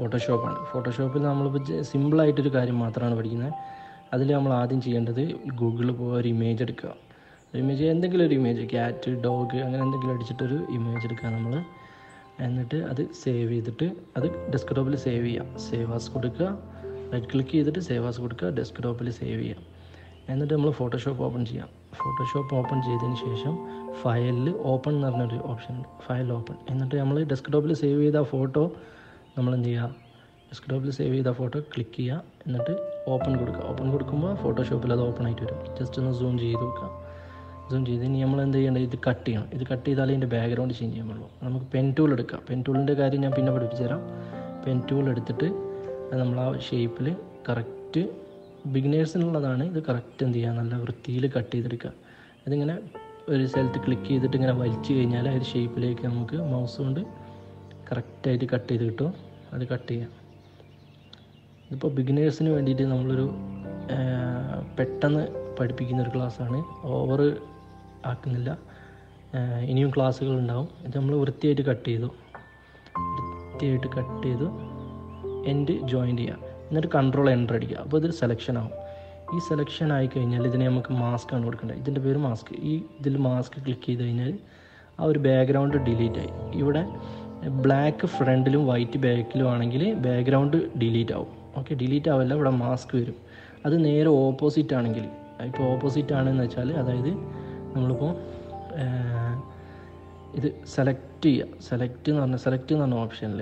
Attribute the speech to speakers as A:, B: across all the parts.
A: ഫോട്ടോഷോപ്പാണ്. ഫോട്ടോഷോപ്പിൽ നമ്മളിപ്പോൾ സിമ്പിളായിട്ടൊരു കാര്യം മാത്രമാണ് പഠിക്കുന്നത്. അതിൽ നമ്മൾ ആദ്യം ചെയ്യേണ്ടത് ഗൂഗിളിൽ പോയി ഒരു ഇമേജ് എടുക്കുക. ഒരു ഇമേജ്, എന്തെങ്കിലും ഒരു ഇമേജ്, ക്യാറ്റ്, ഡോഗ്, അങ്ങനെ എന്തെങ്കിലും അടിച്ചിട്ടൊരു ഇമേജ് എടുക്കുക നമ്മൾ. എന്നിട്ട് അത് സേവ് ചെയ്തിട്ട് അത് ഡെസ്ക്ടോപ്പിൽ സേവ് ചെയ്യാം. സേവ് ആസ് കൊടുക്കുക, റൈറ്റ് ക്ലിക്ക് ചെയ്തിട്ട് സേവ് ആസ് കൊടുക്കുക, ഡെസ്ക്ടോപ്പിൽ സേവ് ചെയ്യാം. എന്നിട്ട് നമ്മൾ ഫോട്ടോഷോപ്പ് ഓപ്പൺ ചെയ്യാം. ഫോട്ടോഷോപ്പ് ഓപ്പൺ ചെയ്തതിന് ശേഷം ഫയലിൽ ഓപ്പൺ എന്ന് പറഞ്ഞൊരു ഓപ്ഷൻ ഉണ്ട്, ഫയൽ ഓപ്പൺ. എന്നിട്ട് നമ്മൾ ഡെസ്ക്ടോപ്പിൽ സേവ് ചെയ്ത ഫോട്ടോ നമ്മൾ എന്ത് ചെയ്യുക, ഡെസ്ക്ടോപ്പിൽ സേവ് ചെയ്ത ഫോട്ടോ ക്ലിക്ക് ചെയ്യുക. എന്നിട്ട് ഓപ്പൺ കൊടുക്കുക. ഓപ്പൺ കൊടുക്കുമ്പോൾ ഫോട്ടോഷോപ്പിൽ അത് ഓപ്പൺ ആയിട്ട് വരും. ജസ്റ്റ് ഒന്ന് സൂം ചെയ്ത് നോക്കുക. സൂം ചെയ്ത് ഇനി നമ്മൾ എന്ത് ചെയ്യേണ്ടത്, ഇത് കട്ട് ചെയ്യണം. ഇത് കട്ട് ചെയ്താലേ ഇതിൻ്റെ ബാക്ക്ഗ്രൗണ്ട് ചേഞ്ച് ചെയ്യാൻ പാടുള്ളൂ. നമുക്ക് പെൻ ടൂൾ എടുക്കാം. പെൻ ടൂളിൻ്റെ കാര്യം ഞാൻ പിന്നെ പഠിപ്പിച്ചു തരാം. പെൻ ടൂൾ എടുത്തിട്ട് അത് നമ്മൾ ആ ഷേപ്പിൽ കറക്റ്റ്, ബിഗിനേഴ്സിനുള്ളതാണ് ഇത്, കറക്റ്റ് എന്ത് ചെയ്യുക, നല്ല വൃത്തിയിൽ കട്ട് ചെയ്തെടുക്കുക. അതിങ്ങനെ ഒരു സ്ഥലത്ത് ക്ലിക്ക് ചെയ്തിട്ട് ഇങ്ങനെ വലിച്ചു കഴിഞ്ഞാൽ ആ ഒരു ഷേപ്പിലേക്ക് നമുക്ക് മൗസ് കൊണ്ട് കറക്റ്റായിട്ട് കട്ട് ചെയ്ത് കിട്ടും. അത് കട്ട് ചെയ്യാം. ഇതിപ്പോൾ ബിഗിനേഴ്സിന് വേണ്ടിയിട്ട് നമ്മളൊരു പെട്ടെന്ന് പഠിപ്പിക്കുന്നൊരു ക്ലാസ്സാണ്, ഓവർ ആക്കുന്നില്ല. ഇനിയും ക്ലാസ്സുകൾ ഉണ്ടാവും. ഇത് നമ്മൾ വൃത്തിയായിട്ട് കട്ട് ചെയ്തു, എൻഡ് ജോയിൻ്റ് ചെയ്യുക. എന്നിട്ട് കൺട്രോൾ എൻ്റർ അടിക്കുക. അപ്പോൾ ഇതൊരു സെലക്ഷൻ ആവും. ഈ സെലക്ഷൻ ആയി കഴിഞ്ഞാൽ ഇതിനെ നമുക്ക് മാസ്ക് ആണ് കൊടുക്കേണ്ടത്. ഇതിൻ്റെ പേര് മാസ്ക്. ഇതിൽ മാസ്ക് ക്ലിക്ക് ചെയ്ത് കഴിഞ്ഞാൽ ആ ഒരു ബാക്ക്ഗ്രൗണ്ട് ഡിലീറ്റ് ആയി. ഇവിടെ ബ്ലാക്ക് ഫ്രണ്ടിലും വൈറ്റ് ബാക്കിലും ആണെങ്കിൽ ബാക്ക്ഗ്രൗണ്ട് ഡിലീറ്റ് ആവും. ഓക്കെ, ഡിലീറ്റ് ആവില്ല, ഇവിടെ മാസ്ക് വരും. അത് നേരെ ഓപ്പോസിറ്റ് ആണെങ്കിൽ, ഇപ്പോൾ ഓപ്പോസിറ്റ് ആണെന്ന് വെച്ചാൽ, അതായത് നമ്മളിപ്പോൾ ഇത് സെലക്ട് ചെയ്യുക. സെലക്ട് എന്ന് പറഞ്ഞ ഓപ്ഷനിൽ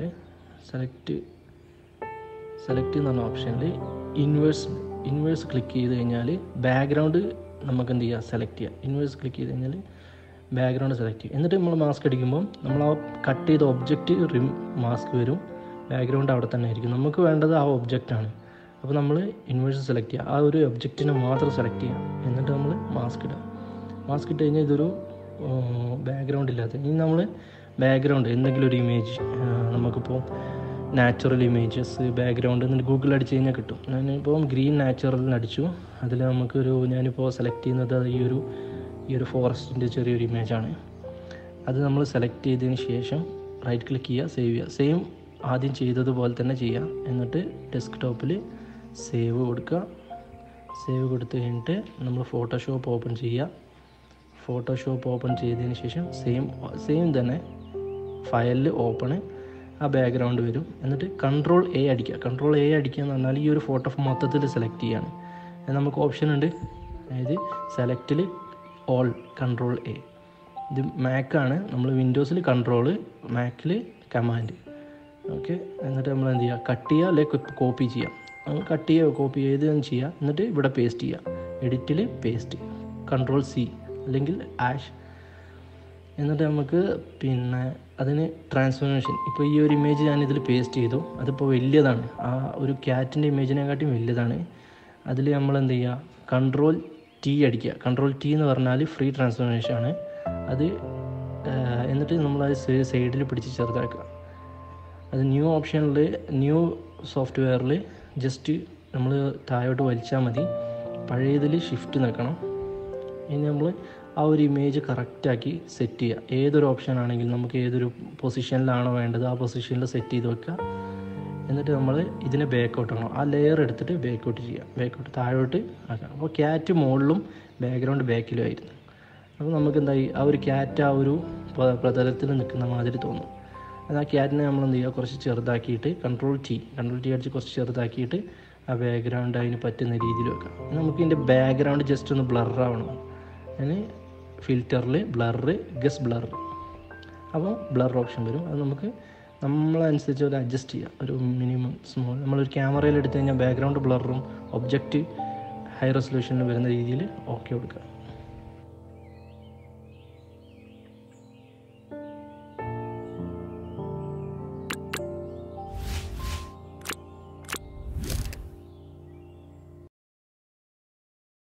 A: ഇൻവേഴ്സ് ക്ലിക്ക് ചെയ്ത് കഴിഞ്ഞാൽ ബാക്ക്ഗ്രൗണ്ട് നമുക്ക് എന്ത് ചെയ്യുക, സെലക്ട് ചെയ്യുക. ഇൻവേഴ്സ് ക്ലിക്ക് ചെയ്ത് കഴിഞ്ഞാൽ ബാക്ക്ഗ്രൗണ്ട് സെലക്ട് ചെയ്യും. എന്നിട്ട് നമ്മൾ മാസ്ക് അടിക്കുമ്പോൾ നമ്മൾ ആ കട്ട് ചെയ്ത ഒബ്ജക്റ്റ് മാസ്ക് വരും, ബാക്ക്ഗ്രൗണ്ട് അവിടെ തന്നെ ആയിരിക്കും. നമുക്ക് വേണ്ടത് ആ ഒബ്ജക്റ്റാണ്. അപ്പോൾ നമ്മൾ ഇൻവേഴ്സ് സെലക്ട് ചെയ്യുക, ആ ഒരു ഒബ്ജക്റ്റിനെ മാത്രം സെലക്ട് ചെയ്യുക. എന്നിട്ട് നമ്മൾ മാസ്ക് ഇടുക. മാസ്ക് ഇട്ട് കഴിഞ്ഞാൽ ഇതൊരു ബാക്ക്ഗ്രൗണ്ട് ഇല്ലാത്ത, ഇനി നമ്മൾ ബാക്ക്ഗ്രൗണ്ട് എന്തെങ്കിലും ഒരു ഇമേജ്, നമുക്കിപ്പോൾ നാച്ചുറൽ ഇമേജസ് ബാക്ക്ഗ്രൗണ്ട് എന്നിട്ട് ഗൂഗിളിൽ അടിച്ച് കഴിഞ്ഞാൽ കിട്ടും. ഞാനിപ്പോൾ ഗ്രീൻ നാച്ചുറലിന് അടിച്ചു. അതിൽ ഞാനിപ്പോൾ സെലക്ട് ചെയ്യുന്നത് ഈ ഒരു ഫോറസ്റ്റിൻ്റെ ചെറിയൊരു ഇമേജാണ്. അത് നമ്മൾ സെലക്ട് ചെയ്തതിന് ശേഷം റൈറ്റ് ക്ലിക്ക് ചെയ്യുക, സേവ് ചെയ്യുക. സെയിം ആദ്യം ചെയ്തതുപോലെ തന്നെ ചെയ്യുക. എന്നിട്ട് ഡെസ്ക്ടോപ്പിൽ സേവ് കൊടുക്കുക. സേവ് കൊടുത്തു കഴിഞ്ഞിട്ട് നമ്മൾ ഫോട്ടോഷോപ്പ് ഓപ്പൺ ചെയ്യുക. ഫോട്ടോഷോപ്പ് ഓപ്പൺ ചെയ്തതിന് ശേഷം സെയിം തന്നെ ഫയലിൽ ഓപ്പണ്, ആ ബാക്ക്ഗ്രൗണ്ട് വരും. എന്നിട്ട് കൺട്രോൾ എ അടിക്കുക. കൺട്രോൾ എ അടിക്കുക എന്ന് പറഞ്ഞാൽ ഈ ഒരു ഫോട്ടോ മൊത്തത്തിൽ സെലക്ട് ചെയ്യാണ്. നമുക്ക് ഓപ്ഷൻ ഉണ്ട്, അതായത് സെലക്റ്റിൽ ഓൾ, കൺട്രോൾ എ. ഇത് മാക്കാണ്, നമ്മൾ വിൻഡോസിൽ കൺട്രോൾ, മാക്കിൽ കമാൻഡ്. ഓക്കെ, എന്നിട്ട് നമ്മൾ എന്ത് ചെയ്യുക, കട്ട് ചെയ്യുക അല്ലെങ്കിൽ കോപ്പി ചെയ്യാം. കട്ട് ചെയ്യുക, കോപ്പി ചെയ്തെന്ന് ചെയ്യുക. എന്നിട്ട് ഇവിടെ പേസ്റ്റ് ചെയ്യുക. എഡിറ്റിൽ പേസ്റ്റ്, കൺട്രോൾ സി അല്ലെങ്കിൽ ആഷ്. എന്നിട്ട് നമുക്ക് പിന്നെ അതിന് ട്രാൻസ്ഫോർമേഷൻ, ഇപ്പോൾ ഈ ഒരു ഇമേജ് ഞാനിതിൽ പേസ്റ്റ് ചെയ്തു. അതിപ്പോൾ വലിയതാണ്, ആ ഒരു ക്യാറ്റിൻ്റെ ഇമേജിനെക്കാട്ടിയും വലുതാണ്. അതിൽ നമ്മൾ എന്ത് ചെയ്യുക, കൺട്രോൾ ടി അടിക്കുക. കൺട്രോൾ ടി എന്ന് പറഞ്ഞാൽ ഫ്രീ ട്രാൻസ്ഫോർമേഷൻ ആണ് അത്. എന്നിട്ട് നമ്മളത് സൈഡിൽ പിടിച്ച് ചെറുതാക്കുക. അത് ന്യൂ ഓപ്ഷനിൽ, ന്യൂ സോഫ്റ്റ്വെയറിൽ ജസ്റ്റ് നമ്മൾ താഴോട്ട് വലിച്ചാൽ മതി. പഴയതിൽ ഷിഫ്റ്റ് നിൽക്കണം. ഇനി നമ്മൾ ആ ഒരു ഇമേജ് കറക്റ്റാക്കി സെറ്റ് ചെയ്യുക. ഏതൊരു ഓപ്ഷൻ ആണെങ്കിലും നമുക്ക് ഏതൊരു പൊസിഷനിലാണോ വേണ്ടത് ആ പൊസിഷനിൽ സെറ്റ് ചെയ്ത് വെക്കുക. എന്നിട്ട് നമ്മൾ ഇതിനെ ബാക്കൗട്ട് ആണോ, ആ ലെയർ എടുത്തിട്ട് ബാക്കൗട്ട് ചെയ്യുക. ബാക്കൗട്ട് താഴോട്ട് ആക്കാം. അപ്പോൾ ക്യാറ്റ് മുകളിലും ബാക്ക്ഗ്രൗണ്ട് ബാക്കിലും ആയിരുന്നു. അപ്പോൾ നമുക്ക് എന്തായി, ആ ഒരു ക്യാറ്റ് ആ ഒരു പ്രതലത്തിൽ നിൽക്കുന്ന മാതിരി തോന്നും. അത് ആ ക്യാറ്റിനെ നമ്മൾ എന്ത് ചെയ്യുക, കുറച്ച് ചെറുതാക്കിയിട്ട് കൺട്രോൾ ടി അടിച്ച് കുറച്ച് ചെറുതാക്കിയിട്ട് ആ ബാക്ക്ഗ്രൗണ്ട് അതിന് പറ്റുന്ന രീതിയിൽ വെക്കാം. നമുക്ക് ഇതിൻ്റെ ബാക്ക്ഗ്രൗണ്ട് ജസ്റ്റ് ഒന്ന് ബ്ലറാവണം. അതിന് ഫിൽറ്ററിൽ ഗസ് ബ്ലർ, അപ്പോൾ ബ്ലർ ഓപ്ഷൻ വരും. അത് നമുക്ക് നമ്മളനുസരിച്ച് ഒരു അഡ്ജസ്റ്റ് ചെയ്യുക. ഒരു മിനിമം സ്മോൾ, നമ്മളൊരു ക്യാമറയിൽ എടുത്തു കഴിഞ്ഞാൽ ബാക്ക്ഗ്രൗണ്ട് ബ്ലറും ഒബ്ജക്റ്റ് ഹൈ റെസൊല്യൂഷനിൽ വരുന്ന രീതിയിൽ ഓക്കെ കൊടുക്കുക.